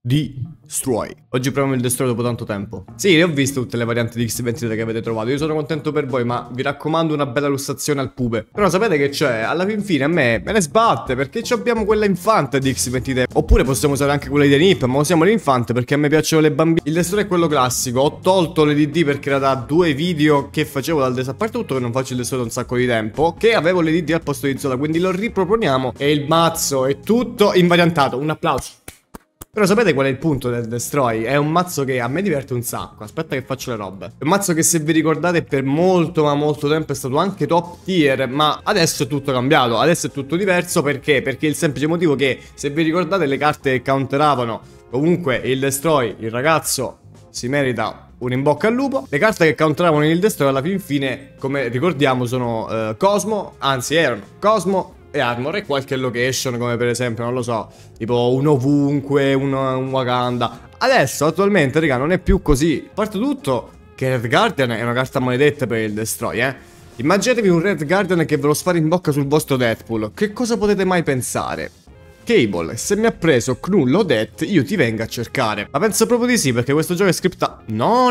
Destroy. Oggi proviamo il Destroy dopo tanto tempo. Sì, le ho viste tutte le varianti di X23 che avete trovato. Io sono contento per voi, ma vi raccomando una bella lussazione al pube. Però sapete che c'è? Alla fin fine a me ne sbatte, perché abbiamo quella infante di X23. Oppure possiamo usare anche quella di Denip, ma usiamo l'infante perché a me piacciono le bambine. Il Destroy è quello classico. Ho tolto l'EDD perché era da 2 video che facevo dal Destroy. A parte tutto che non faccio il Destroy da un sacco di tempo, che avevo l'EDD al posto di Zola, quindi lo riproponiamo. E il mazzo è tutto invariantato. Un applauso. Però sapete qual è il punto del Destroy? È un mazzo che a me diverte un sacco. Aspetta che faccio le robe. È un mazzo che, se vi ricordate, per molto ma molto tempo è stato anche top tier, ma adesso è tutto cambiato. Adesso è tutto diverso. Perché? Perché il semplice motivo che, se vi ricordate, le carte che counteravano comunque il Destroy, il ragazzo si merita un in bocca al lupo. Le carte che counteravano il Destroy alla fin fine, come ricordiamo, sono Cosmo, anzi erano Cosmo e Armor e qualche location, come per esempio, non lo so, tipo un ovunque, un Wakanda. Adesso attualmente, raga, non è più così. A parte tutto che Red Guardian è una carta maledetta per il Destroy, Immaginatevi un Red Guardian che ve lo spara in bocca sul vostro Deadpool. Che cosa potete mai pensare? Cable, se mi ha preso Knull o Det, io ti vengo a cercare. Ma penso proprio di sì, perché questo gioco è scriptato.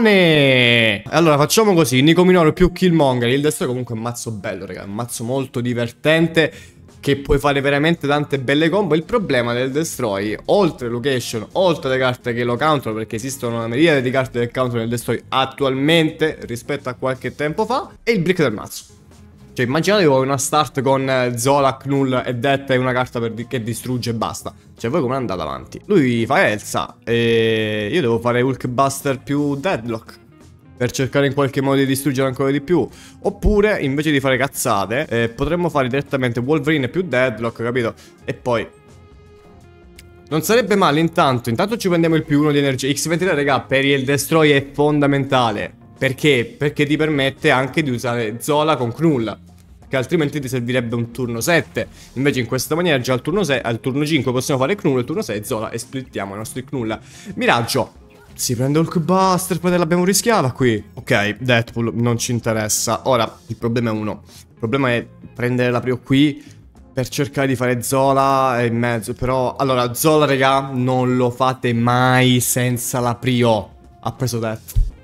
Allora facciamo così, Nico Minoru più Killmonger. Il Destroy comunque è un mazzo bello, raga, è un mazzo molto divertente, che puoi fare veramente tante belle combo. Il problema del Destroy, oltre location, oltre le carte che lo counterano, perché esistono una miriade di carte che counterano il Destroy attualmente rispetto a qualche tempo fa, è il brick del mazzo. Cioè immaginate voi una start con Zola, Knull e Det e una carta che distrugge e basta. Cioè voi come andate avanti? Lui fa Elsa e io devo fare Hulkbuster più Deadlock per cercare in qualche modo di distruggere ancora di più. Oppure, invece di fare cazzate, potremmo fare direttamente Wolverine più Deadlock, capito? E poi non sarebbe male intanto ci prendiamo il +1 di energia. X23, raga, per il Destroy è fondamentale. Perché? Perché ti permette anche di usare Zola con Knull, che altrimenti ti servirebbe un turno 7. Invece in questa maniera già al turno 6, al turno 5 possiamo fare Knull, al turno 6 Zola e splittiamo i nostri Knull. Miraggio si prende Hulkbuster, poi l'abbiamo rischiata qui. Ok, Deadpool non ci interessa. Ora, il problema è uno. Il problema è prendere la prio qui per cercare di fare Zola in mezzo. Però, allora, Zola, raga, non lo fate mai senza la prio. Ha preso Det.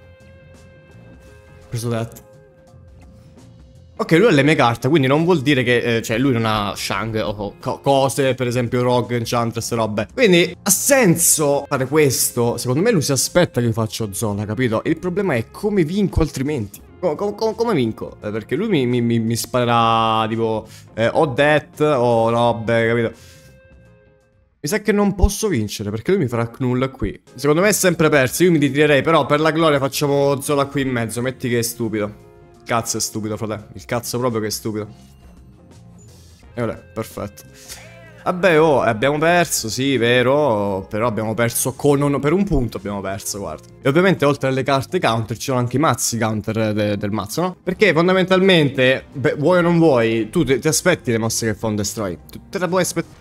Ok, lui ha le mie carte, quindi non vuol dire che cioè lui non ha Shang o cose, per esempio Rogue, Enchantress, robe. Quindi ha senso fare questo. Secondo me lui si aspetta che io faccio Zola, capito? Il problema è come vinco altrimenti. Come vinco? Perché lui mi sparerà tipo o Det o robe, capito? Mi sa che non posso vincere perché lui mi farà Knull qui. Secondo me è sempre perso, io mi ritirerei, però per la gloria facciamo Zola qui in mezzo. Metti che è stupido. Cazzo è stupido, frate. Il cazzo proprio che è stupido. E vabbè, perfetto. Vabbè, oh, abbiamo perso, sì, vero. Però abbiamo perso per un punto abbiamo perso, guarda. E ovviamente oltre alle carte counter ci sono anche i mazzi counter del mazzo, no? Perché fondamentalmente, vuoi o non vuoi, tu ti aspetti le mosse che fa un Destroy. Tu te la puoi aspettare.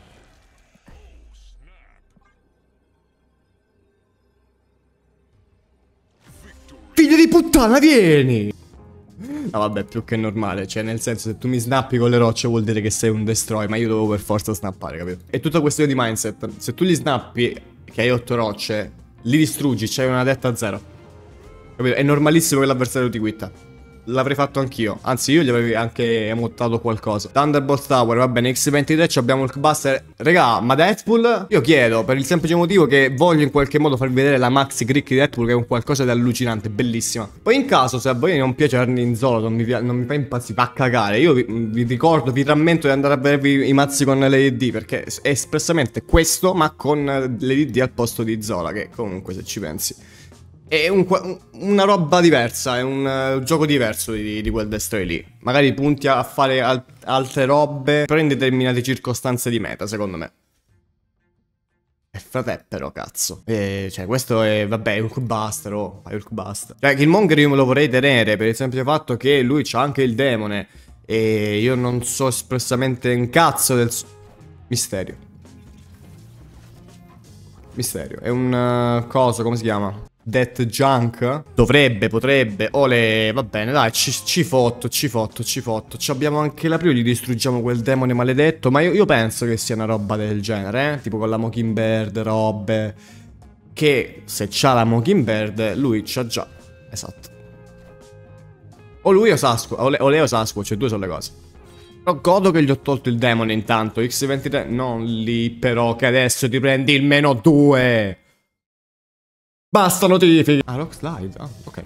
Figlio di puttana, vieni! No vabbè, più che normale, cioè nel senso, se tu mi snappi con le rocce vuol dire che sei un Destroy, ma io devo per forza snappare, capito? È tutta questione di mindset. Se tu li snappi, che hai 8 rocce, li distruggi, c'hai una detta a 0, capito? È normalissimo che l'avversario ti quitta. L'avrei fatto anch'io, anzi io gli avrei anche emottato qualcosa. Thunderbolt Tower, va bene, X23 abbiamo Hulkbuster. Regà, ma Deadpool? Io chiedo, per il semplice motivo che voglio in qualche modo farvi vedere la maxi crick di Deadpool, che è un qualcosa di allucinante, bellissima. Poi in caso, se a voi non piace in Zola, non mi fa impazzire, fa cagare, io vi ricordo, vi rammento di andare a vedervi i mazzi con l'ED, perché è espressamente questo, ma con l'ED al posto di Zola, che comunque se ci pensi è una roba diversa, è un gioco diverso di quel Destroy lì. Magari punti a fare altre robe, però in determinate circostanze di meta, secondo me. E frate, però, cazzo. Cioè, questo è, vabbè, Hulkbuster, oh, fai Hulkbuster. Cioè, Killmonger io me lo vorrei tenere, per il semplice fatto che lui c'ha anche il demone. E io non so espressamente un cazzo del... Misterio. È un coso, come si chiama? Death Junk? Dovrebbe, potrebbe. Ole, va bene, dai, ci fotto. Ci abbiamo anche la prio, gli distruggiamo quel demone maledetto. Ma io penso che sia una roba del genere, tipo con la Mockingbird, robe. che se c'ha la Mockingbird, lui c'ha già. Esatto. O lui o Sasquatch, o lei o Sasquatch, cioè due sono le cose. Però godo che gli ho tolto il demone intanto. X23, non lì però, che adesso ti prendi il -2. Basta notifiche. Ah, Rock Slide, ah, ok.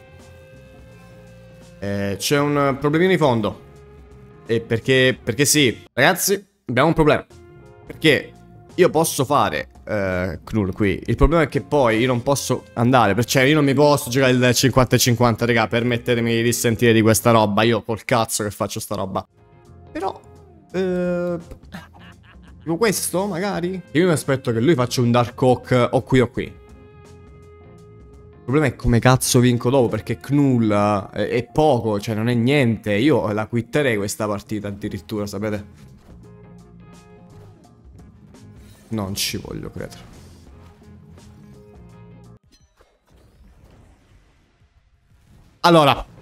C'è un problemino di fondo. Perché sì, ragazzi, abbiamo un problema. Perché io posso fare Knull qui. Il problema è che poi io non posso andare. Cioè io non mi posso giocare il 50-50, raga. Permettetemi di sentire di questa roba. Io col cazzo che faccio sta roba. Però tipo questo magari. Io mi aspetto che lui faccia un Dark Oak o qui o qui. Il problema è come cazzo vinco dopo, perché Knull è poco, cioè non è niente. Io la quitterei questa partita addirittura, sapete? Non ci voglio credere. Allora.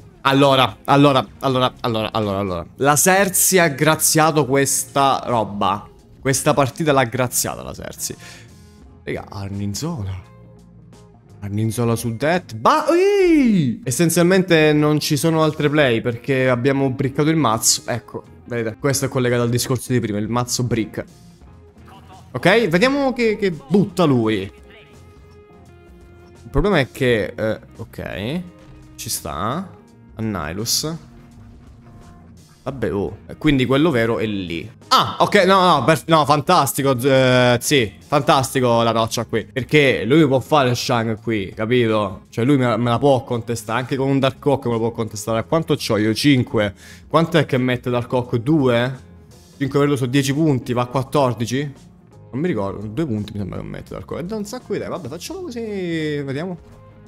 La Sersi ha graziato questa roba. Questa partita l'ha graziata la Sersi. Raga, Arninzola. Arninzola su Death. Essenzialmente non ci sono altre play perché abbiamo briccato il mazzo. Ecco, vedete, questo è collegato al discorso di prima, il mazzo brick. Ok, vediamo che butta lui. Il problema è che ok, ci sta Annihilus. Vabbè, oh. Quindi quello vero è lì. Ah, ok, no, fantastico, sì, fantastico la roccia qui. Perché lui può fare Shang qui, capito? Cioè lui me la può contestare, anche con un Dark Oak me lo può contestare. Quanto c'ho io? 5. Quanto è che mette Dark Oak? 2? 5 per lui su 10 punti, va a 14? Non mi ricordo, 2 punti mi sembra che mette Dark Oak. E da un sacco di idee, vabbè, facciamo così, vediamo.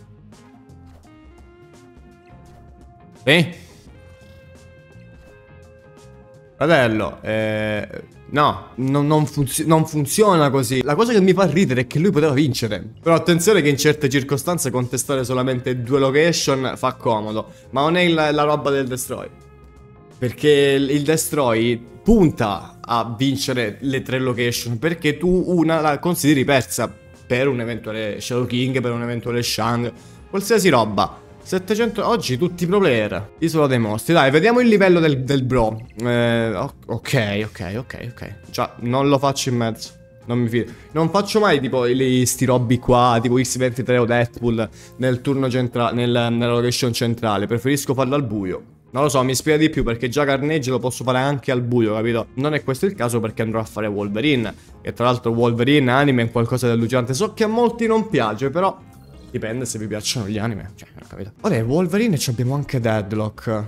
Fratello, no, non funziona così. La cosa che mi fa ridere è che lui poteva vincere. Però attenzione che in certe circostanze contestare solamente 2 location fa comodo. Ma non è la roba del Destroy. Perché il Destroy punta a vincere le 3 location. Perché tu una la consideri persa per un eventuale Shadow King, per un eventuale Shang, qualsiasi roba. 700 oggi tutti pro player. Isola dei mostri. Dai, vediamo il livello del bro. Ok. Già, non lo faccio in mezzo. Non mi fido. Non faccio mai tipo sti robbi qua, tipo X23 o Deadpool nel turno centrale, nella location centrale. Preferisco farlo al buio. Non lo so, mi ispira di più perché già Carnage lo posso fare anche al buio, capito? Non è questo il caso perché andrò a fare Wolverine. E tra l'altro Wolverine anime è qualcosa di allucinante. So che a molti non piace, però dipende se vi piacciono gli anime. Cioè, non capito. Vabbè, Wolverine e abbiamo anche Deadlock.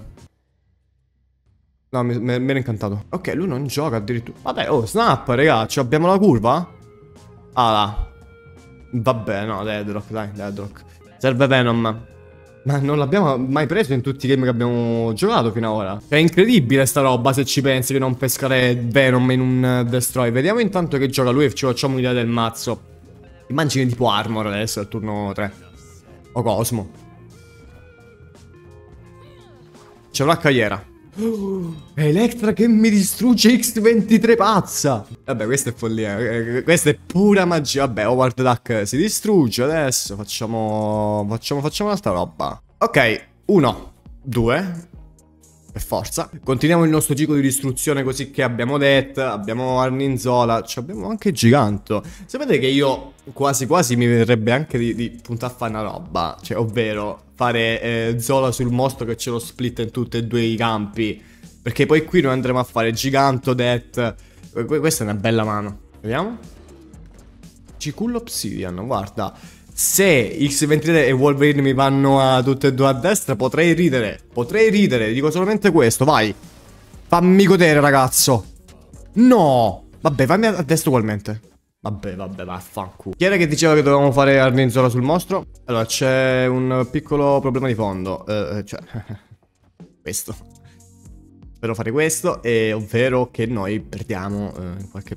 No, mi ero incantato. Ok, lui non gioca addirittura. Vabbè, oh, snap, raga. Abbiamo la curva? Ah, là. Vabbè, no, Deadlock, dai, Deadlock. Serve Venom. Ma non l'abbiamo mai preso in tutti i game che abbiamo giocato fino ad ora. È incredibile sta roba se ci pensi di non pescare Venom in un Destroy. Vediamo intanto che gioca lui e ci facciamo un'idea del mazzo. Immagini tipo Armor adesso al turno 3. O Cosmo. C'è una cagliera. Electra che mi distrugge X23 pazza. Vabbè, questa è follia. Questa è pura magia. Vabbè, Howard Duck si distrugge adesso. Facciamo un'altra roba. Ok, 1, 2. Per forza. Continuiamo il nostro ciclo di distruzione così che abbiamo Death, abbiamo Arninzola, abbiamo anche Giganto. Sapete che io quasi quasi mi verrebbe anche di puntare a fare una roba. Cioè, ovvero fare Zola sul mostro che ce lo split in tutti e due i campi. Perché poi qui noi andremo a fare Giganto, Death. Questa è una bella mano. Vediamo. Cicullo Obsidian, guarda. Se X23 e Wolverine mi vanno a tutte e due a destra, potrei ridere. Potrei ridere, dico solamente questo, vai. Fammi godere, ragazzo. No. Vabbè, fammi a destra ugualmente. Vabbè, vaffanculo. Chi era che diceva che dovevamo fare Arninzola sul mostro? Allora, c'è un piccolo problema di fondo. Cioè, questo. Spero fare questo, ovvero che noi perdiamo in qualche...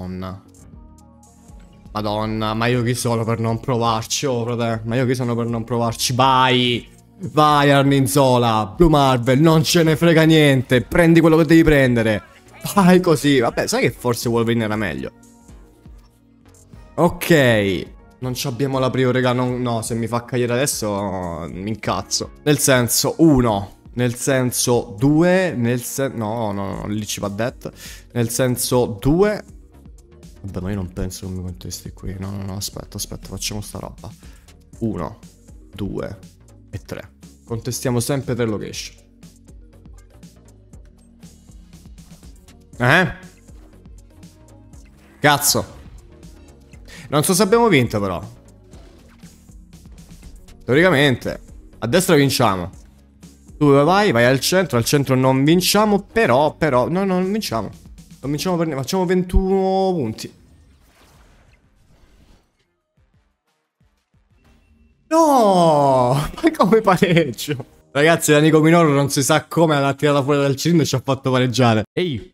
Madonna, ma io chi sono per non provarci, oh frate. Ma io chi sono per non provarci? Vai! Vai Arninzola, Blue Marvel, non ce ne frega niente. Prendi quello che devi prendere. Vai così. Vabbè, sai che forse Wolverine era meglio. Ok. Non ci abbiamo la prio, raga. No, se mi fa cagliare adesso mi incazzo. Nel senso, 1. Nel senso, 2. No, lì ci va det. Nel senso, 2. Vabbè, ma io non penso che mi contesti qui. No, aspetta, facciamo sta roba. 1, 2 e 3. Contestiamo sempre 3 location. Cazzo. Non so se abbiamo vinto però. Teoricamente a destra vinciamo. Tu dove vai? Vai al centro non vinciamo. Però no, non vinciamo. Non vinciamo per niente. Facciamo 21 punti. No. Ma come pareggio? Ragazzi, la Nico Minoru non si sa come l'ha tirata fuori dal cilindro e ci ha fatto pareggiare. Ehi.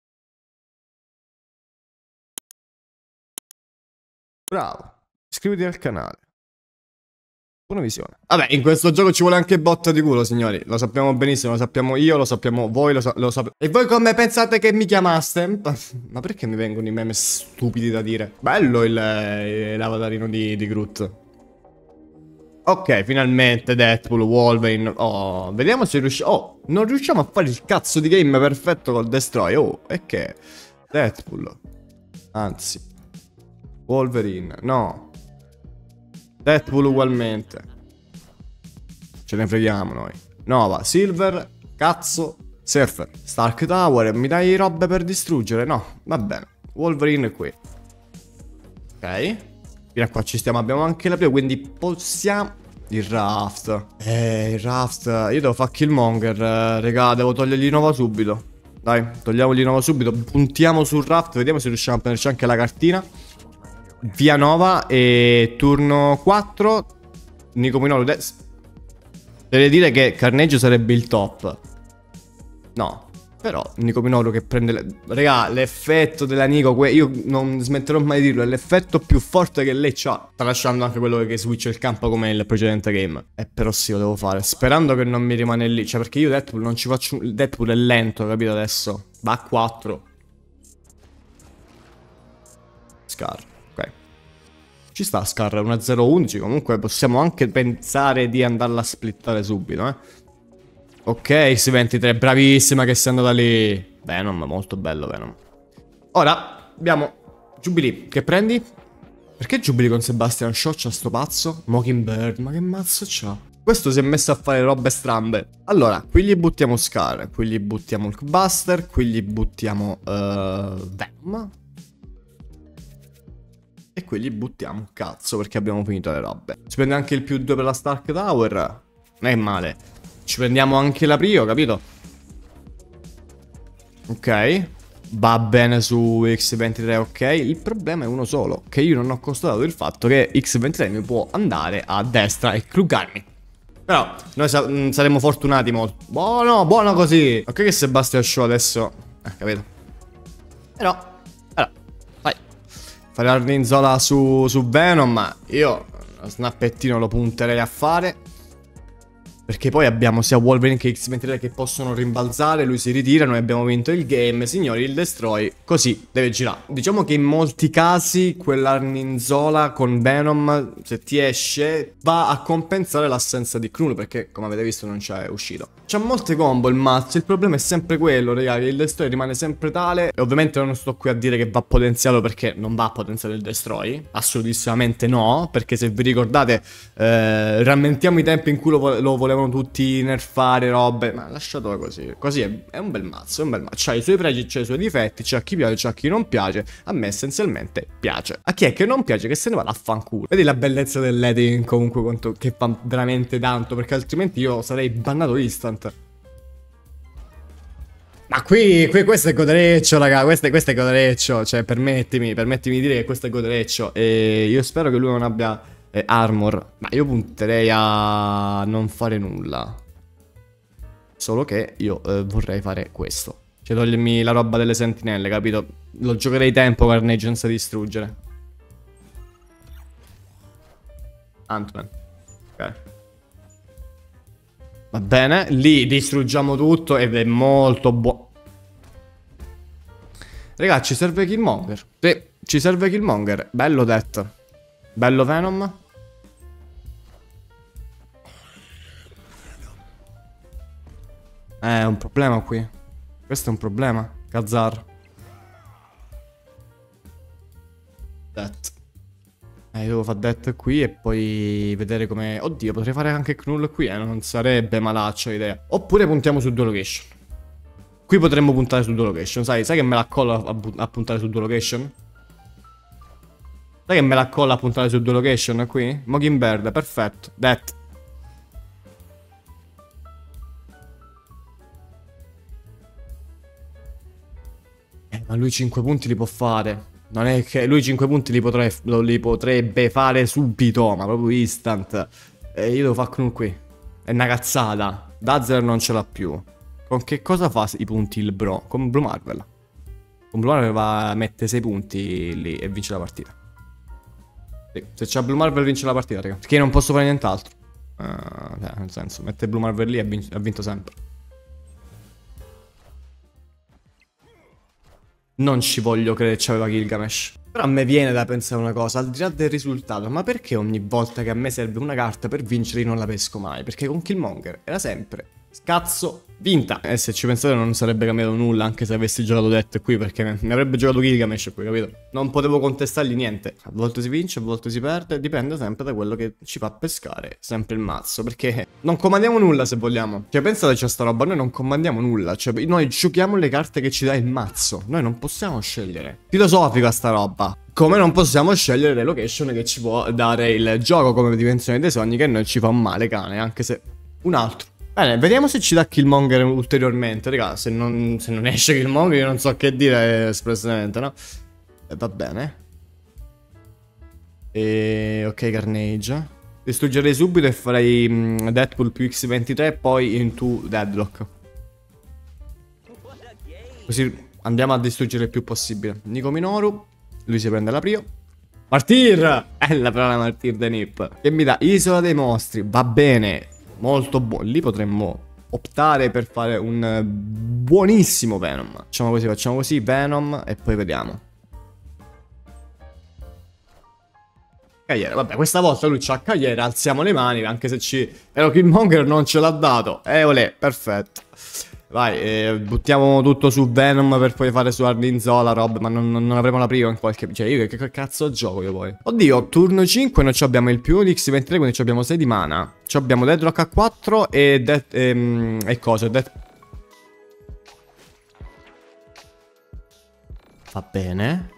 Bravo. Iscriviti al canale. Buona visione. Vabbè, in questo gioco ci vuole anche botta di culo, signori. Lo sappiamo benissimo, lo sappiamo io, lo sappiamo voi, lo sappiamo. E voi come pensate che mi chiamaste? Ma perché mi vengono i meme stupidi da dire? Bello l'avatarino di Groot. Ok, finalmente Deadpool, Wolverine. Oh, vediamo se riusciamo. Oh, non riusciamo a fare il cazzo di game perfetto col Destroy. Oh, e che? Deadpool. Anzi. Wolverine, no. Deadpool ugualmente. Ce ne freghiamo noi. Nova, Silver, cazzo, Surfer, Stark Tower. Mi dai robe per distruggere? No, va bene. Wolverine è qui. Ok. Fino a qua ci stiamo. Abbiamo anche la prima, quindi possiamo... Il Raft. Il Raft. Io devo fare Killmonger, regà. Devo togliergli Nova subito. Dai, togliamogli Nova subito. Puntiamo sul Raft. Vediamo se riusciamo a prenderci anche la cartina. Via Nova e turno 4 Nico Minoru. Deve dire che Carnage sarebbe il top. No, però Nico Minoru che prende raga, l'effetto della Nico, io non smetterò mai di dirlo, è l'effetto più forte che lei ha. Sta lasciando anche quello che switcha il campo come il precedente game. Però sì, lo devo fare, sperando che non mi rimane lì. Cioè perché io Deadpool non ci faccio. Deadpool è lento, capito adesso? Va a 4 Scar. Ci sta Scar 1-0-11. Comunque possiamo anche pensare di andarla a splittare subito, Ok, S23, bravissima che sei andata lì. Venom, molto bello Venom. Ora abbiamo Jubilee. Che prendi? Perché Jubilee con Sebastian Shaw c'ha sto pazzo? Mockingbird, ma che mazzo c'ha? Questo si è messo a fare robe strambe. Allora, qui gli buttiamo Scar, qui gli buttiamo Hulkbuster, qui gli buttiamo Venom. E qui gli buttiamo un cazzo perché abbiamo finito le robe. Ci prende anche il +2 per la Stark Tower. Non è male. Ci prendiamo anche la Prio, capito? Ok. Va bene su X23, ok. Il problema è uno solo, che io non ho constatato il fatto che X23 mi può andare a destra e clugarmi. Però noi saremmo fortunati molto. Buono così. Ok che Sebastian Shaw adesso... capito? Però... Fare la Ninzola su Venom, ma io lo snappettino lo punterei a fare. Perché poi abbiamo sia Wolverine che X23 che possono rimbalzare, lui si ritira, noi abbiamo vinto il game, signori, il Destroy così deve girare. Diciamo che in molti casi quella Ninzola con Venom, se ti esce, va a compensare l'assenza di Knull, perché come avete visto non c'è uscito. C'ha molte combo il mazzo, il problema è sempre quello, raga, che il Destroy rimane sempre tale. E ovviamente non sto qui a dire che va potenziato, perché non va potenziato il Destroy, assolutissimamente no, perché se vi ricordate, rammentiamo i tempi in cui lo volevano tutti nerfare robe, ma lasciatelo così. Così è un bel mazzo, è un bel mazzo. C'ha i suoi pregi, c'ha i suoi difetti, c'ha chi piace, c'ha chi non piace. A me essenzialmente piace. A chi è che non piace che se ne vada a fanculo. Vedi la bellezza dell'editing comunque quanto, che fa veramente tanto, perché altrimenti io sarei bannato instant. Ma qui questo è godereccio, raga, questo è godereccio. Cioè permettimi di dire che questo è godereccio. E io spero che lui non abbia armor. Ma io punterei a non fare nulla. Solo che io vorrei fare questo. Cioè togliermi la roba delle sentinelle, capito? Lo giocherei tempo Carnage senza distruggere. Ant-Man. Ok. Va bene, lì distruggiamo tutto ed è molto buono. Raga, ci serve Killmonger. Sì, ci serve Killmonger. Bello detto. Bello Venom. È un problema qui. Questo è un problema. Khazar. Death. Io devo fare Death qui e poi vedere come... Oddio, potrei fare anche Knull qui, non sarebbe malaccia l'idea. Oppure puntiamo su due location. Qui potremmo puntare su due location, sai che me la colla a puntare su due location? Sai che me la colla a puntare su due location qui? Mockingbird, perfetto. Death. Ma lui 5 punti li può fare. Non è che lui 5 punti li potrebbe fare subito, ma proprio instant. E io devo fare Knull qui. È una cazzata. Dazzler non ce l'ha più. Con che cosa fa i punti il bro? Con Blue Marvel. Con Blue Marvel va a mettere 6 punti lì e vince la partita. Sì, se c'ha Blue Marvel vince la partita, raga. Perché io non posso fare nient'altro. Nel senso, mette Blue Marvel lì e ha vinto sempre. Non ci voglio credere che c'aveva Gilgamesh. Però a me viene da pensare una cosa, al di là del risultato, ma perché ogni volta che a me serve una carta per vincere io non la pesco mai? Perché con Killmonger era sempre scazzo vinta. E se ci pensate non sarebbe cambiato nulla anche se avessi giocato Death qui, perché mi avrebbe giocato Gilgamesh qui, capito? Non potevo contestargli niente. A volte si vince, a volte si perde, dipende sempre da quello che ci fa pescare sempre il mazzo, perché non comandiamo nulla se vogliamo. Cioè pensate c'è sta roba, noi non comandiamo nulla, cioè noi giochiamo le carte che ci dà il mazzo. Noi non possiamo scegliere. Filosofica sta roba. Come non possiamo scegliere le location che ci può dare il gioco come dimensione dei sogni, che a noi ci fa un male cane, anche se un altro. Bene, vediamo se ci dà Killmonger ulteriormente, raga. Se non esce Killmonger io non so che dire espressamente, no? Va bene. Ok, Carnage. Distruggerei subito e farei Deadpool più X23 e poi into Deadlock. Così andiamo a distruggere il più possibile. Nico Minoru. Lui si prende la Prio. Martyr! Bella però la Martyr de Nip. Che mi dà Isola dei Mostri. Va bene. Molto buono. Lì potremmo optare per fare un buonissimo Venom. Facciamo così, Venom e poi vediamo. Cagliere, vabbè, questa volta lui c'ha Cagliere, alziamo le mani, anche se ci... Però Killmonger non ce l'ha dato. Olè, perfetto. Vai, buttiamo tutto su Venom per poi fare su Arnim Zola, roba, ma non avremo la prima in qualche... Cioè, io che cazzo gioco io poi? Oddio, turno 5 noi abbiamo il più di X23, quindi abbiamo 6 di mana. Abbiamo Deadlock a 4 e cosa? Va bene.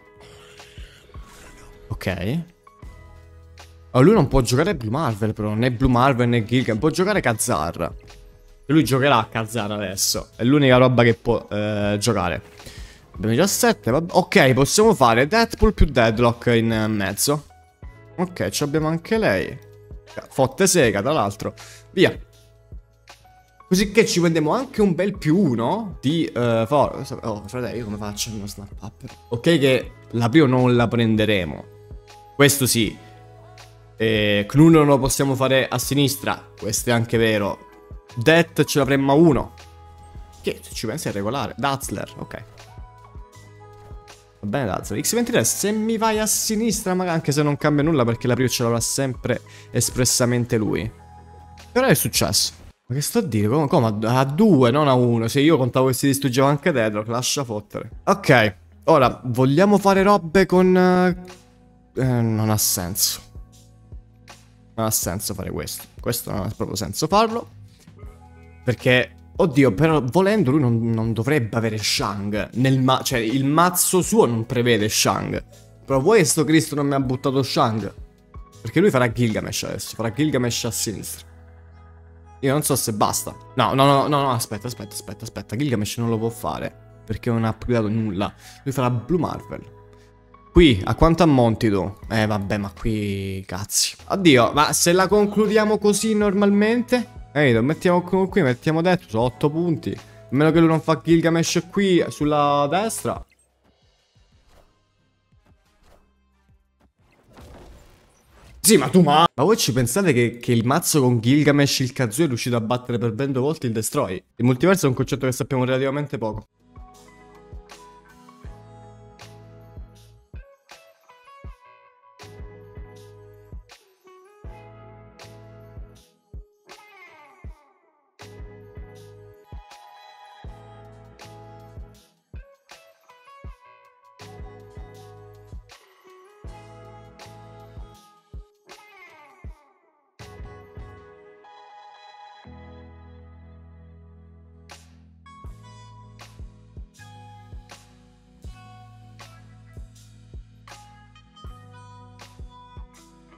Ok. Oh, lui non può giocare Blue Marvel però, né Blue Marvel né Gilgan, può giocare Khazar. Lui giocherà a Khazar adesso. È l'unica roba che può giocare. Abbiamo 17. Ok, possiamo fare Deadpool più Deadlock in mezzo. Ok, abbiamo anche lei. Fotte sega, tra l'altro. Via. Così che ci prendiamo anche un bel più 1 di oh, fratello, io come faccio uno snap up? Ok che la prima non la prenderemo. Questo sì. Knull non lo possiamo fare a sinistra. Questo è anche vero. Death ce l'avremmo a 1. Che se ci pensi è regolare. Dazzler, ok. Va bene Dazzler. X23 se mi vai a sinistra, magari anche se non cambia nulla perché la Prio ce l'avrà sempre espressamente lui. Però è successo. Ma che sto a dire? Come a 2, non a 1? Se io contavo che si distruggeva anche Deadlock, lascia fottere. Ok, ora vogliamo fare robe con... non ha senso. Non ha senso fare questo. Questo non ha proprio senso farlo. Perché, oddio, però volendo lui non dovrebbe avere Shang. Cioè, il mazzo suo non prevede Shang. Però vuoi che sto Cristo non mi ha buttato Shang? Perché lui farà Gilgamesh adesso. Farà Gilgamesh a sinistra. Io non so se basta. No, aspetta. Gilgamesh non lo può fare. Perché non ha upgradato nulla. Lui farà Blue Marvel. Qui, a quanto ammonti tu? Vabbè, ma qui... Cazzi. Oddio, ma se la concludiamo così normalmente... mettiamo qui, mettiamo dentro, sono 8 punti. A meno che lui non fa Gilgamesh qui, sulla destra. Sì, ma voi ci pensate che il mazzo con Gilgamesh il Kazuya è riuscito a battere per ben 2 volte il Destroy? Il multiverso è un concetto che sappiamo relativamente poco.